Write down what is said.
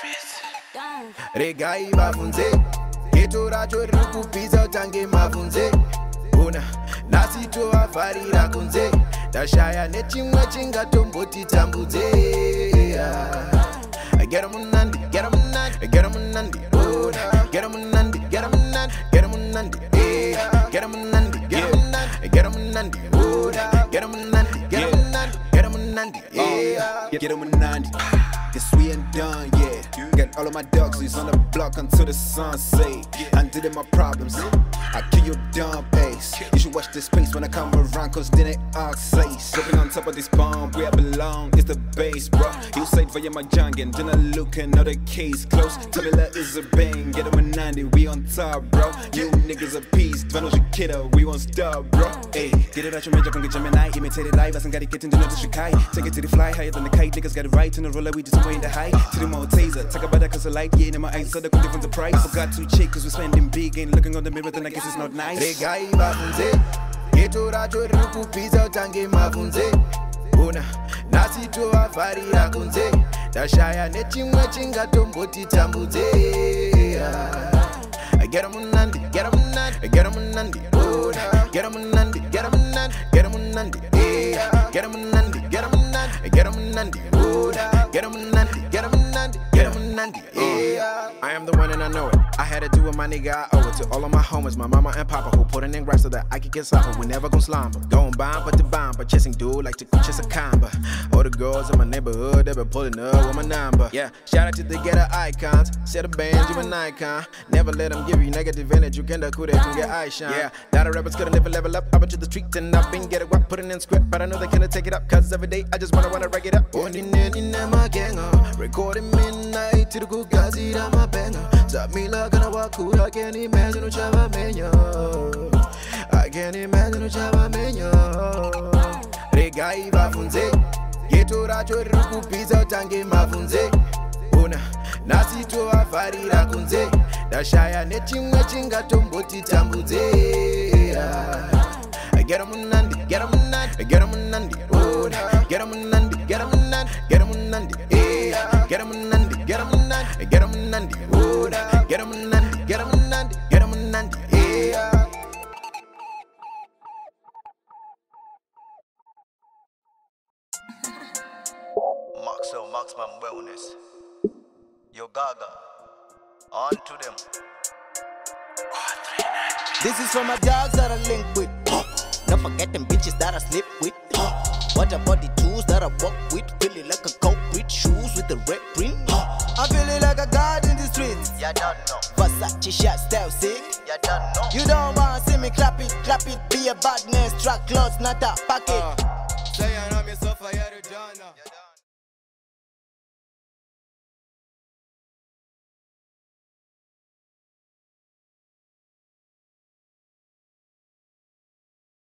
Regai mavunze geto racho riri kupisa utange mavunze una nhasi tovavarira kunze tashaya nechimwe chingatomboti tambudze gera munandi gera munandi gera munandi gera munandi gera munandi gera munandi gera munandi gera munandi gera munandi gera munandi gera munandi gera munandi Get munandi. Guess we ain't done yet. Got all of my dogs on the block until the sun set. Undid my problems. I kill your dumb ass. You should watch this space when I come around, cause then it all says. Slipping on top of this bomb, where I belong, it's the base, bro. You say for my jungle, then I look and know the case close. Tell me that is a bang, get them a 90, we on top, bro. You niggas a piece, Dvanos your kiddo, we won't stop, bro. Hey, get it out your major, can get Gemini, imitate it live, I got it get into the Shikai. Take it to the fly, higher than the kite, niggas got it right in the roller, we just way in the high. To the more taser, talk about that cause I like, yeah, in my eyes, so they could different the price. Forgot to check cause we're spending big, ain't looking on the mirror, then I guess it's not nice. Regai mavunze geto racho riri kupisa utange mavunze una nhasi tovavarira kunze tashaya nechimwe chingatomboti tambudze gera munandi gera munandi gera munandi gera munandi gera munandi gera munandi gera munandi gera munandi gera munandi gera munandi gera munandi gera munandi. I am the one and I know it. I had to do with my nigga, I owe it to all of my homies, my mama and papa who put it in right so that I could get slapper. We never gon' slumber. Going bomb but the bomb, but chasing dude like to chase a combo. All the girls in my neighborhood, they been pulling up with my number. Yeah, shout out to the ghetto icons. Set a band, you an icon. Never let them give you negative energy. You can't cool, they can get eye shine. Yeah, lot of rappers could've never level up. I went to the street and I've been get it up, putting in script, but I know they can't take it up. Cause every day I just wanna rack it up. Recording midnight to the good guys, I'm a banger. Tap me like I cool, I can't imagine what Java menu. I can't imagine what Java menu. Regai mavunze geto racho riri kupisa utange mavunze una nhasi tovavarira kunze tashaya nechimwe chingatomboti tambudze gera munandi gera munandi gera munandi gera munandi gera munandi gera munandi gera munandi gera munandi gera munandi gera munandi gera munandi gera munandi. Maximum wellness. Yo Gaga, on to them. This is for my dogs that I link with. Don't forget them bitches that I sleep with. What about the tools that I walk with? Feeling like a culprit, shoes with the red print. I'm feeling like a god in the streets. You don't know. Versace shot style sick. You don't know. You don't wanna see me clap it, be a badness. Track clothes, not a packet. Say I know me so far, you don't know.